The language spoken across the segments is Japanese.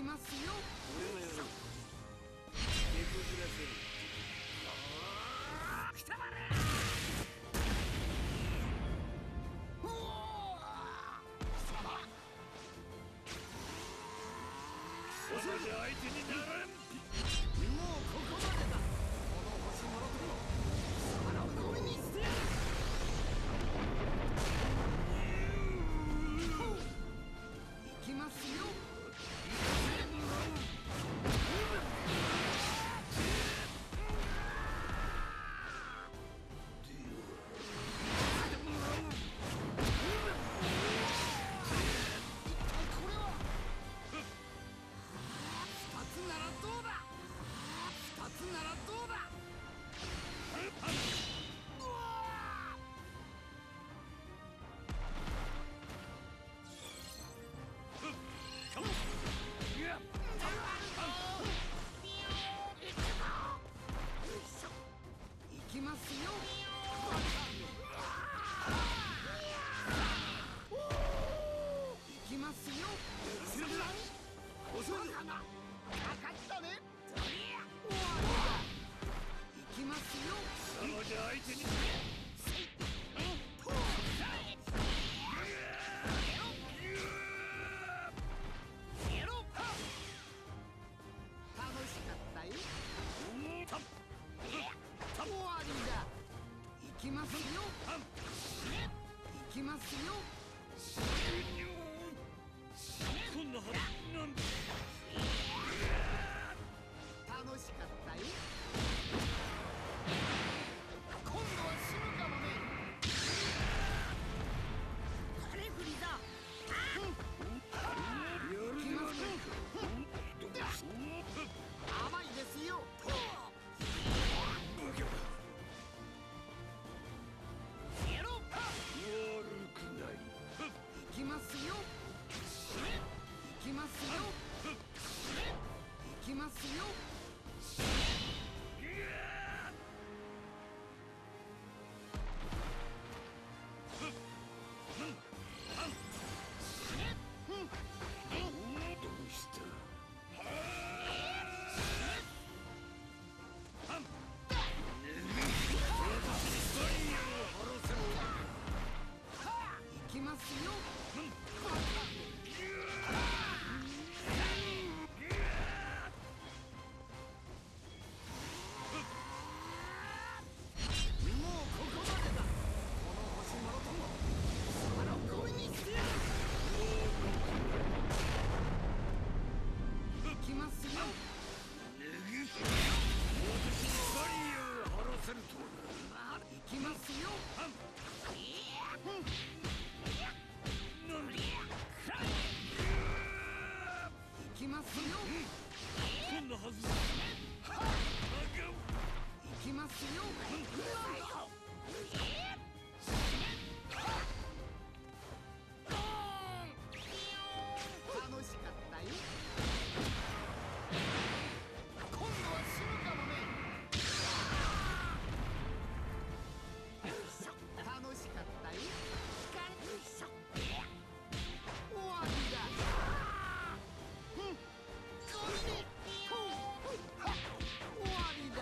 ますよ。 俺がやろう。手こずらせる。 くたばれ。 それじゃ相手にならん。 もうここまでだ。この星もろとも貴様の声にしてやる。行きますよ。行きますよ。行きますよ。 遅いぞ。 かかったね。行きますよ。 それじゃ相手に。 楽しかったよ。終わりだ。行きますよ。行きますよ。 こんなはずなんだ。 楽しかったよ。今度は死ぬかもね。これフリーザ。 やるではないか。 甘いですよ。 バカだ。 やろう。 悪くない。 行きますよ。行きますよ。行きますよ。 どうした。 行きますよ。もうここまでだ。この星もろとも貴様の声にしてやる。行きますよ。行きますよ。行きますよ。 こんなはず。 行きますよ。楽しかったよ。今度は死ぬかもね。楽しかったよ。終わりだ。終わりだ。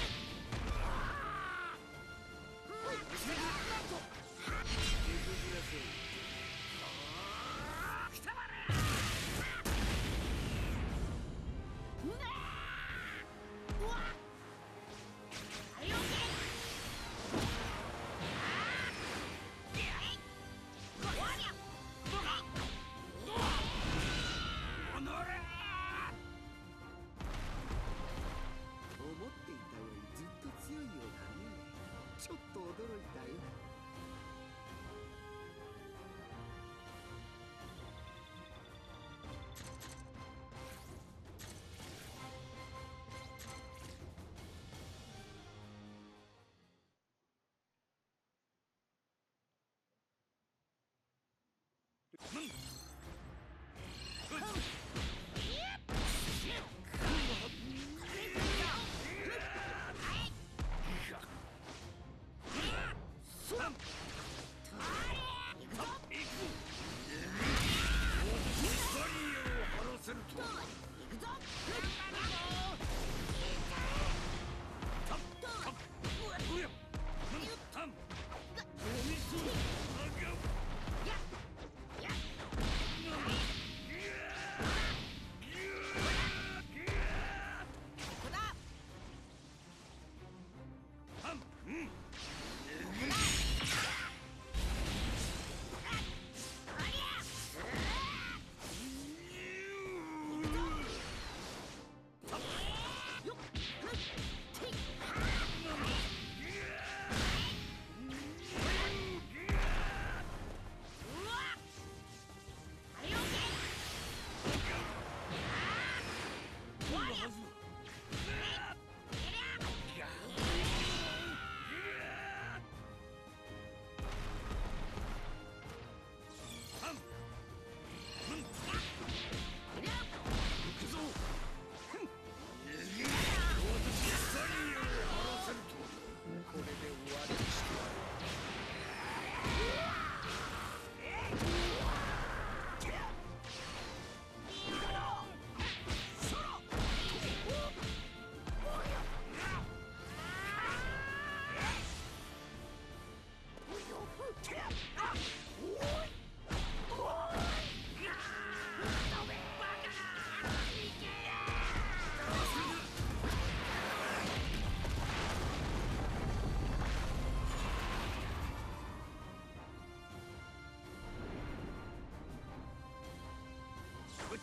思っていたよりずっと強いようだね。ちょっと驚いたよ。それ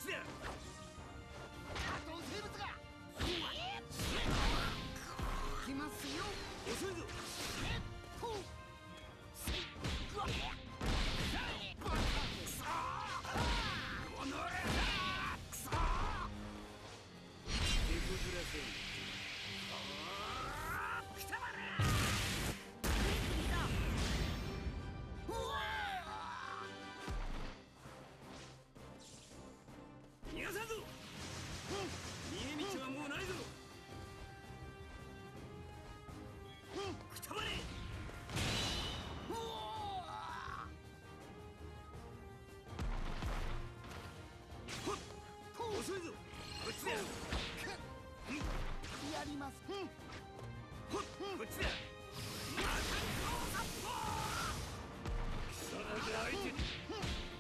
ちだ。 動生物が行きますよ。 遅いぞ。手こずらせん。逃がさんぞ。逃げ道はもうないぞ。くたばれ。遅いぞ。こっちだ。 やります。 こっちだ。また顔殺法。貴様が相手に。